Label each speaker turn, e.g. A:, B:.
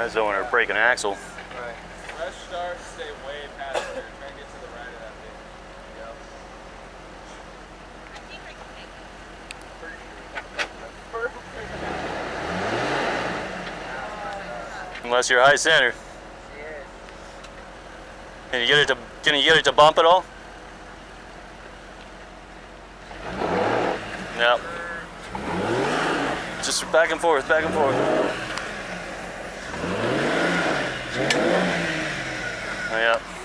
A: That's when we're breaking axle.
B: Right.
C: Fresh start, stay way past here. Try and get to the right of that thing. Yep.
A: Unless you're high center. Can you get it to bump at all? No. Just back and forth, back and forth. Oh, yeah.